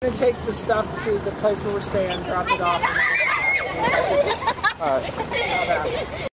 gonna take the stuff to the place where we're staying, drop it off. All right.